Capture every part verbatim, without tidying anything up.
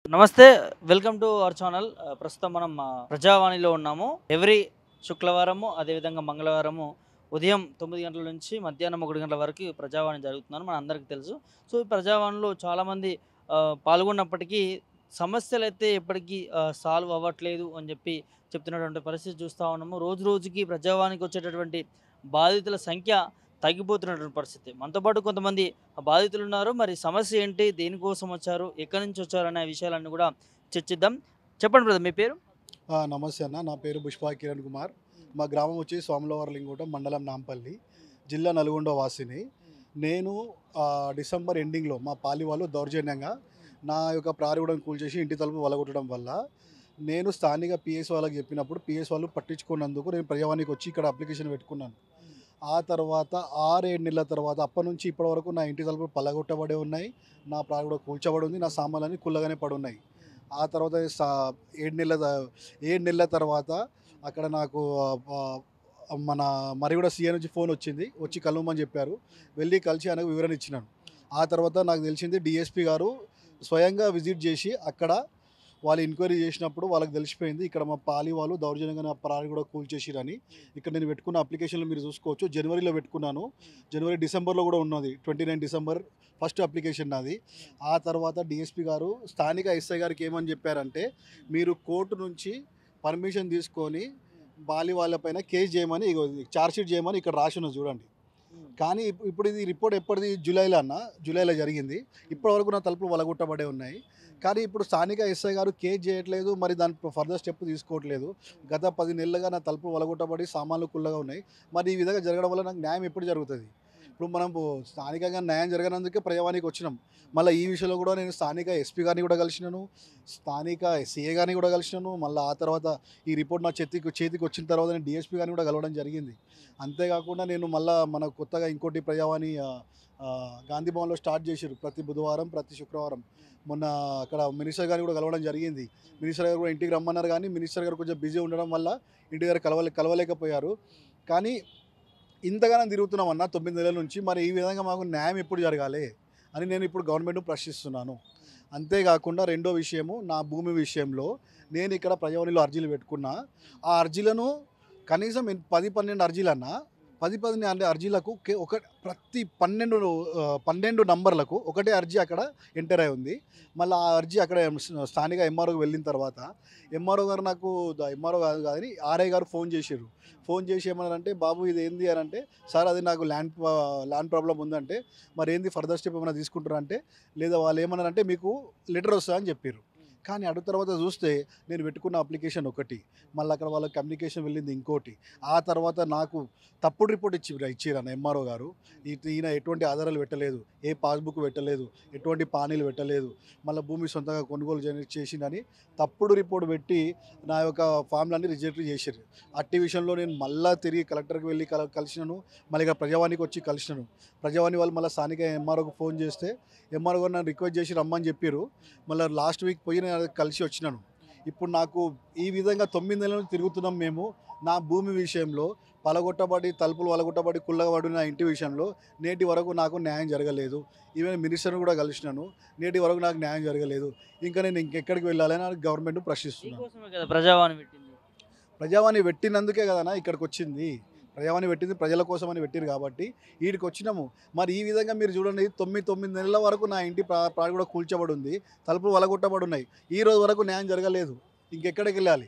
నమస్తే, welcome to our channel. ప్రస్తుతం మనం ఆ, ప్రజావాణిలో ఉన్నాము. ఎవ్రీ శుక్రవారము అదేవిధంగా మంగళవారము ఉదయం తొమ్మిది గంటల నుంచి మధ్యాహ్నం ఒకటి గంటల వరకు ప్రజావాణి జరుగుతుందని మన అందరికీ తెలుసు. సో ఈ ప్రజావాణిలో చాలామంది ఆ, పాల్గొన్నప్పటికీ సమస్యలు అయితే ఎప్పటికీ సాల్వ్ అవ్వట్లేదు అని చెప్పి చెప్తున్నటువంటి పరిస్థితి చూస్తూ ఉన్నాము. రోజు రోజుకి ప్రజావాణికి వచ్చేటటువంటి బాధితుల సంఖ్య తగ్గిపోతున్నటువంటి పరిస్థితి. మనతో పాటు కొంతమంది బాధితులు ఉన్నారు. మరి సమస్య ఏంటి? దేనికోసం వచ్చారు? ఎక్కడి నుంచి వచ్చారు? అనే విషయాలన్నీ కూడా చర్చిద్దాం. చెప్పండి బ్రదర్, మీ పేరు? ఆ, నమస్తే అన్న. నా పేరు పుష్పా కిరణ్ కుమార్. మా గ్రామం వచ్చి సోమలవారలింగూట, మండలం నాంపల్లి, జిల్లా నల్గొండ వాసిని. నేను ఆ, డిసెంబర్ ఎండింగ్లో మా పాలి వాళ్ళు దౌర్జన్యంగా నా యొక్క ప్రారుగుడను కూల్చేసి ఇంటి తలుపు వలగొట్టడం వల్ల నేను స్థానిక పిఎస్ వాళ్ళకి చెప్పినప్పుడు పిఎస్ వాళ్ళు పట్టించుకున్నందుకు నేను ప్రజావానికి వచ్చి ఇక్కడ అప్లికేషన్ పెట్టుకున్నాను. ఆ తర్వాత ఆరు ఏడు నెలల తర్వాత అప్పటి నుంచి ఇప్పటి వరకు నా ఇంటి తలుపులు పలగొట్టబడి ఉన్నాయి, నా ప్రారుగుడ కూల్చబడి ఉంది, నా సామాన్లన్నీ కుల్లగానే పడి ఉన్నాయి. ఆ తర్వాత సా ఏడు నెలల త- ఏడు నెలల తర్వాత అక్కడ నాకు ఆ, ఆ, మన మరిగూడ సీఏ నుంచి ఫోన్ వచ్చింది. వచ్చి కలవమని చెప్పారు. వెళ్ళి కలిసి ఆయనకు వివరణ ఇచ్చినాను. ఆ తర్వాత నాకు తెలిసింది డిఎస్పి గారు స్వయంగా విజిట్ చేసి అక్కడ వాళ్ళు ఎంక్వైరీ చేసినప్పుడు వాళ్ళకి తెలిసిపోయింది ఇక్కడ మా పాలి వాళ్ళు దౌర్జన్యంగా నా ప్రాణి కూడా కూల్చేసిరని. ఇక్కడ నేను పెట్టుకున్న అప్లికేషన్లు మీరు చూసుకోవచ్చు. జనవరిలో పెట్టుకున్నాను, జనవరి డిసెంబర్లో కూడా ఉన్నది. Twenty nine December first application నాది. ఆ తర్వాత డిఎస్పి గారు స్థానిక ఎస్ఐ గారికి ఏమని చెప్పారంటే, మీరు కోర్టు నుంచి పర్మిషన్ తీసుకొని బాలి వాళ్ళపైన కేసు చేయమని, ఇగో ఛార్జ్షీట్ చేయమని ఇక్కడ రాసి ఉన్నది చూడండి. కానీ ఇప్- ఇప్పుడు ఇది రిపోర్ట్ ఎప్పటిది? జూలైలో అన్న, జూలైలో జరిగింది. ఇప్పటివరకు నా తలుపులు వలగొట్టబడే ఉన్నాయి. కానీ ఇప్పుడు స్థానిక ఎస్ఐ గారు కేసు చేయట్లేదు, మరి దాని ఫర్దర్ స్టెప్ తీసుకోవట్లేదు. గత పది నెలలుగా నా తలుపులు వలగొట్టబడి సామాన్లు కుల్లగా ఉన్నాయి. మరి ఈ విధంగా జరగడం వల్ల నాకు న్యాయం ఎప్పుడు జరుగుతుంది? ఇప్పుడు మనం స్థానికంగా న్యాయం జరగనందుకే ప్రజావానికి వచ్చినాం. మళ్ళీ ఈ విషయంలో కూడా నేను స్థానిక ఎస్పీ గారిని కూడా కలిసినాను, స్థానిక సీఏ గారిని కూడా కలిసినాను. మళ్ళీ ఆ తర్వాత ఈ రిపోర్ట్ నా చేతికి చేతికి వచ్చిన తర్వాత నేను డిఎస్పీ గారిని కూడా కలవడం జరిగింది. అంతేకాకుండా నేను మళ్ళీ మన కొత్తగా ఇంకోటి ప్రజావాణి ఆ, ఆ, గాంధీ భవన్లో స్టార్ట్ చేశారు ప్రతి బుధవారం ప్రతి శుక్రవారం. మొన్న అక్కడ మినిస్టర్ గారిని కూడా కలవడం జరిగింది. మినిస్టర్ గారు కూడా ఇంటికి రమ్మన్నారు, కానీ మినిస్టర్ గారు కొంచెం బిజీ ఉండడం వల్ల ఇంటి దగ్గర కలవలే కలవలేకపోయారు. కానీ ఇంతగానో తిరుగుతున్నాం అన్న తొమ్మిది నెలల నుంచి. మరి ఈ విధంగా మాకు న్యాయం ఎప్పుడు జరగాలి అని నేను ఇప్పుడు గవర్నమెంట్ను ప్రశ్నిస్తున్నాను. అంతేకాకుండా రెండో విషయము, నా భూమి విషయంలో నేను ఇక్కడ ప్రజావాణిలో అర్జీలు పెట్టుకున్నా. ఆ అర్జీలను కనీసం ఎన్- పది పన్నెండు అర్జీలు అన్న, పది పన్నెండు అర్జీలకు కే- ఒక ప్రతి పన్నెండు ఆ, పన్నెండు నంబర్లకు ఒకటే అర్జీ అక్కడ ఎంటర్ అయి ఉంది. మళ్ళీ ఆ అర్జీ అక్కడ ఎం- స్థానిక ఎంఆర్ఓకి వెళ్ళిన తర్వాత ఎంఆర్ఓ గారు నాకు ఎంఆర్ఓ కాదు కానీ ఆర్ఐ గారు ఫోన్ చేశారు. ఫోన్ చేసి ఏమన్నారంటే, బాబు ఇది ఏంది అని అంటే, సార్ అది నాకు ల్యాండ్ ల్యాండ్ ప్రాబ్లం ఉందంటే, మరి ఏంది ఫర్దర్ స్టెప్ ఏమైనా తీసుకుంటారా అంటే, లేదా వాళ్ళు ఏమన్నారంటే మీకు లెటర్ వస్తుందా అని చెప్పారు. కానీ అడుగు తర్వాత చూస్తే నేను పెట్టుకున్న అప్లికేషన్ ఒకటి, మళ్ళీ అక్కడ వాళ్ళ కమ్యూనికేషన్ వెళ్ళింది ఇంకోటి. ఆ తర్వాత నాకు తప్పుడు రిపోర్ట్ ఇచ్చి ఇచ్చిరన్న ఎంఆర్ఓ గారు. ఈ- ఈయన ఎటువంటి ఆధారాలు పెట్టలేదు, ఏ పాస్బుక్ పెట్టలేదు, ఎటువంటి పానీలు పెట్టలేదు, మళ్ళీ భూమి సొంతంగా కొనుగోలు చే- చేసిందని తప్పుడు రిపోర్ట్ పెట్టి నా యొక్క ఫామ్లన్నీ రిజెక్ట్ చేశారు. అట్టి విషయంలో నేను మళ్ళీ తిరిగి కలెక్టర్కి వెళ్ళి కల కలిసినాను. మళ్ళీ ఇక ప్రజావానికి వచ్చి కలిసినాను. ప్రజావాణి వాళ్ళు మళ్ళీ స్థానిక ఎంఆర్ఓకి ఫోన్ చేస్తే ఎంఆర్ఓ గారు నన్ను రిక్వెస్ట్ చేసి రమ్మని చెప్పారు. మళ్ళీ లాస్ట్ వీక్ పోయి నేను కలిసి వచ్చినాను. ఇప్పుడు నాకు ఈ విధంగా తొమ్మిది నెలల నుంచి తిరుగుతున్నాం మేము. నా భూమి విషయంలో పలగొట్టబడి తలుపులు వలగొట్టబడి కుల్లబడిన ఇంటి విషయంలో నేటి వరకు నాకు న్యాయం జరగలేదు. ఈవెన్ మినిస్టర్ని కూడా కలిసినాను, నేటి వరకు నాకు న్యాయం జరగలేదు. ఇంకా నేను ఇంకెక్కడికి వెళ్ళాలని గవర్నమెంట్ ప్రశ్నిస్తున్నాను. మీకోసమే కదా ప్రజావాణి పెట్టింది. ప్రజావాణి పెట్టినందుకే కదనా ఇక్కడికి వచ్చింది. ప్రజావాణి పెట్టింది ప్రజల కోసం అని పెట్టిరు కాబట్టి వీడికి వచ్చినాము. మరి ఈ విధంగా మీరు చూడండి, తొమ్మిది తొమ్మిది నెలల వరకు నా ఇంటి ప్రా ప్రాణి కూడా కూల్చబడి ఉంది, తలుపులు వలగొట్టబడి ఉన్నాయి. ఈ రోజు వరకు న్యాయం జరగలేదు. ఇంకెక్కడికి వెళ్ళాలి?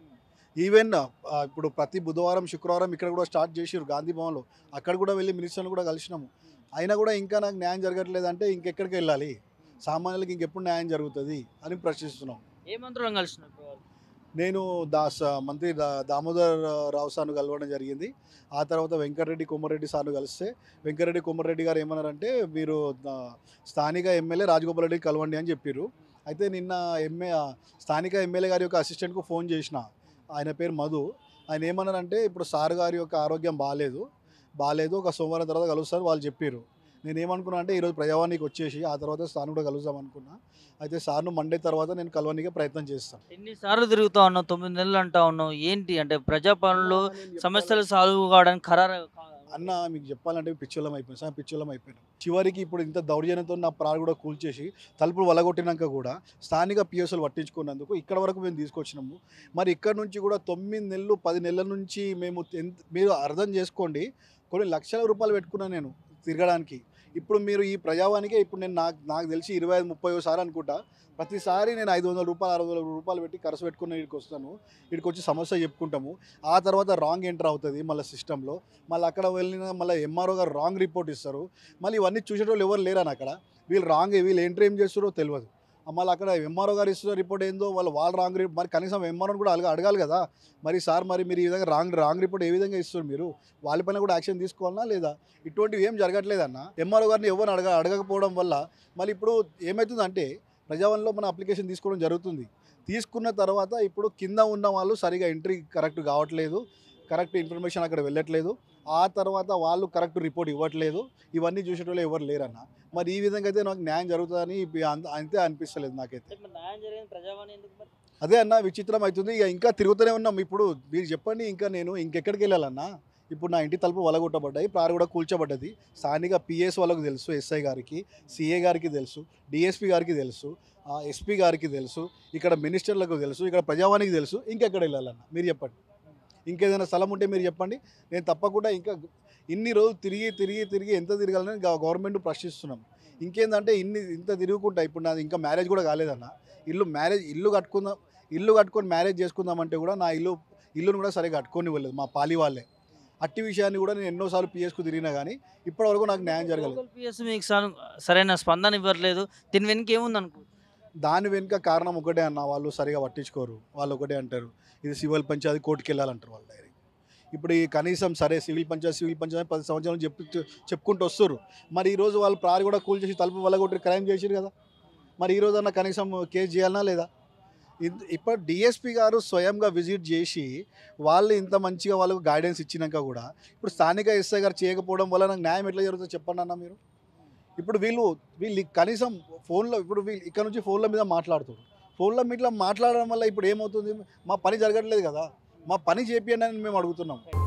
ఈవెన్ ఆ, ఇప్పుడు ప్రతి బుధవారం శుక్రవారం ఇక్కడ కూడా స్టార్ట్ చేసిరు గాంధీ భవన్లో. అక్కడ కూడా వెళ్ళి మినిస్టర్ని కూడా కలిసినాము. అయినా కూడా ఇంకా నాకు న్యాయం జరగట్లేదు అంటే ఇంకెక్కడికి వెళ్ళాలి? సామాన్యులకి ఇంకెప్పుడు న్యాయం జరుగుతుంది అని ప్రశ్నిస్తున్నాం. ఏ మంత్రులను కలిసినారు ఇప్పుడు వాళ్ళు? నేను దాస్ మంత్రి దా దామోదర్ రావు సార్ను కలవడం జరిగింది. ఆ తర్వాత వెంకటరెడ్డి కొమరెడ్డి సార్ను కలిస్తే వెంకటరెడ్డి కొమరెడ్డి గారు ఏమన్నారంటే, మీరు ఆ, స్థానిక ఎమ్మెల్యే రాజగోపాల్ రెడ్డికి కలవండి అని చెప్పారు. అయితే నిన్న ఎంఏ స్థానిక ఎమ్మెల్యే గారి యొక్క అసిస్టెంట్కు ఫోన్ చేసిన, ఆయన పేరు మధు. ఆయన ఏమన్నారంటే, ఇప్పుడు సార్ గారి యొక్క ఆరోగ్యం బాగాలేదు బాగాలేదు ఒక సోమవారం తర్వాత కలుస్తారు వాళ్ళు చెప్పారు. నేను ఏమనుకున్నా అంటే ఈరోజు ప్రజావానికి వచ్చేసి ఆ తర్వాత సార్ను కూడా కలుద్దాం అనుకున్నా. అయితే సార్ను మండే తర్వాత నేను కలవడానికి ప్రయత్నం చేస్తాను. ఎన్నిసార్లు తిరుగుతా ఉన్నావు? తొమ్మిది నెలలు అంటా ఉన్నావు. ఏంటి అంటే ప్రజాపాలనలో సమస్యలు సాల్వ్ కావడానికి ఖరారు కా- అన్న మీకు చెప్పాలంటే పిచ్చోళం అయిపోయింది సార్, పిచ్చోళం అయిపోయినాం. చివరికి ఇప్పుడు ఇంత దౌర్జన్యంతో నా ప్రాణాలు కూడా కూల్చేసి తలుపులు వలగొట్టినాక కూడా స్థానిక పిఎస్లు పట్టించుకున్నందుకు ఇక్కడ వరకు మేము తీసుకొచ్చినాము. మరి ఇక్కడ నుంచి కూడా తొమ్మిది నెలలు పది నెలల నుంచి మేము ఎంత మీరు అర్థం చేసుకోండి, కొన్ని లక్షల రూపాయలు పెట్టుకున్నాను నేను తిరగడానికి. ఇప్పుడు మీరు ఈ ప్రజావానికే ఇప్పుడు నేను నాకు నాకు తెలిసి ఇరవై ఐదు ముప్పై సారి అనుకుంటా, ప్రతిసారి నేను ఐదు వందల రూపాయలు అరవై వందల రూపాయలు పెట్టి ఖర్చు పెట్టుకుని ఇక్కడికి వస్తాను. ఇక్కడికి వచ్చి సమస్య చెప్పుకుంటాము. ఆ తర్వాత రాంగ్ ఎంటర్ అవుతుంది మళ్ళీ సిస్టంలో. మళ్ళీ అక్కడ వెళ్ళిన మళ్ళీ ఎంఆర్ఓ గారు రాంగ్ రిపోర్ట్ ఇస్తారు. మళ్ళీ ఇవన్నీ చూసేటోళ్ళు ఎవరు లేరని అక్కడ, వీళ్ళు రాంగ్ వీళ్ళు ఎంట్రీ ఏం చేస్తారో తెలియదు. మళ్ళీ అక్కడ ఎంఆర్ఓ గారు ఇస్తున్న రిపోర్ట్ ఏందో వాళ్ళు వాళ్ళు రాంగ్ రిపోర్ట్, మరి కనీసం ఎంఆర్ఓని కూడా అడగ అడగాలి కదా. మరి సార్ మరి మీరు ఈ విధంగా రాంగ్ రాంగ్ రిపోర్ట్ ఏ విధంగా ఇస్తారు, మీరు వాళ్ళపైన కూడా యాక్షన్ తీసుకోవాలన్నా లేదా? ఇటువంటివి ఏం జరగట్లేదన్న. ఎంఆర్ఓ గారిని ఎవరిని అడగ అడగకపోవడం వల్ల మళ్ళీ ఇప్పుడు ఏమవుతుందంటే ప్రజావనిలో మన అప్లికేషన్ తీసుకోవడం జరుగుతుంది. తీసుకున్న తర్వాత ఇప్పుడు కింద ఉన్న వాళ్ళు సరిగా ఎంట్రీ కరెక్ట్ కావట్లేదు, కరెక్ట్ ఇన్ఫర్మేషన్ అక్కడ వెళ్ళట్లేదు. ఆ తర్వాత వాళ్ళు కరెక్ట్ రిపోర్ట్ ఇవ్వట్లేదు. ఇవన్నీ చూసేటోళ్ళు ఎవరు లేరన్న. మరి ఈ విధంగా అయితే నాకు న్యాయం జరుగుతుందని అంతే అనిపిస్తలేదు నాకైతే. అదే అన్న విచిత్రం అవుతుంది. ఇక ఇంకా తిరుగుతూనే ఉన్నాం. ఇప్పుడు మీరు చెప్పండి, ఇంకా నేను ఇంకెక్కడికి వెళ్ళాలన్నా? ఇప్పుడు నా ఇంటి తలుపు వలగొట్టబడ్డాయి, ప్రారు కూడా కూల్చబడ్డది. స్థానిక పిఎస్ వాళ్ళకు తెలుసు, ఎస్ఐ గారికి, సిఏ గారికి తెలుసు, డిఎస్పీ గారికి తెలుసు, ఎస్పీ గారికి తెలుసు, ఇక్కడ మినిస్టర్లకు తెలుసు, ఇక్కడ ప్రజావానికి తెలుసు. ఇంకెక్కడ వెళ్ళాలన్న మీరు చెప్పండి? ఇంకేదైనా స్థలం ఉంటే మీరు చెప్పండి. నేను తప్పకుండా ఇంకా ఇన్ని రోజులు తిరిగి తిరిగి తిరిగి ఎంత తిరగాలని గవర్నమెంట్ ప్రశ్నిస్తున్నాం. ఇంకేందంటే ఇన్ని ఇంత తిరుగుకుంటా ఇప్పుడు నాది ఇంకా మ్యారేజ్ కూడా కాలేదన్న. ఇల్లు మ్యారేజ్ ఇల్లు కట్టుకుందాం, ఇల్లు కట్టుకొని మ్యారేజ్ చేసుకుందామంటే కూడా నా ఇల్లు ఇల్లును కూడా సరిగా కట్టుకొని ఇవ్వలేదు మా పాలి వాళ్ళే. అట్టి విషయాన్ని కూడా నేను ఎన్నోసార్లు పిఎస్కు తిరిగినా కానీ ఇప్పటివరకు నాకు న్యాయం జరగలేదు. పిఎస్ మీకు సరైన స్పందన ఇవ్వట్లేదు, దీని వెనుక ఏముంది అనుకో? దాని వెనుక కారణం ఒకటే అన్న, వాళ్ళు సరిగా పట్టించుకోరు. వాళ్ళు ఒకటే అంటారు, ఇది సివిల్ పంచాయతీ కోర్టుకి వెళ్ళాలంటారు వాళ్ళు డైరెక్ట్. ఇప్పుడు ఈ కనీసం సరే సివిల్ పంచాయతీ సివిల్ పంచాయతీ పది సంవత్సరాలు చెప్పి చెప్పుకుంటూ వస్తారు. మరి ఈరోజు వాళ్ళు ప్రారి కూడా కూల్ చేసి తలుపు వల్లగొట్టి క్రైమ్ చేసారు కదా. మరి ఈరోజు అన్న కనీసం కేసు చేయాలన్నా లేదా? ఇప్పుడు డిఎస్పీ గారు స్వయంగా విజిట్ చేసి వాళ్ళు ఇంత మంచిగా వాళ్ళకు గైడెన్స్ ఇచ్చినాక కూడా ఇప్పుడు స్థానిక ఎస్ఐ గారు చేయకపోవడం వల్ల నాకు న్యాయం ఎట్లా జరుగుతుందో చెప్పండి అన్న మీరు. ఇప్పుడు వీళ్ళు వీళ్ళు కనీసం ఫోన్లో ఇప్పుడు వీళ్ళు ఇక్కడ నుంచి ఫోన్ల మీద మాట్లాడుతారు. ఫోన్ల మీద మాట్లాడడం వల్ల ఇప్పుడు ఏమవుతుంది? మా పని జరగట్లేదు కదా. మా పని చేపియండి అని మేము అడుగుతున్నాం.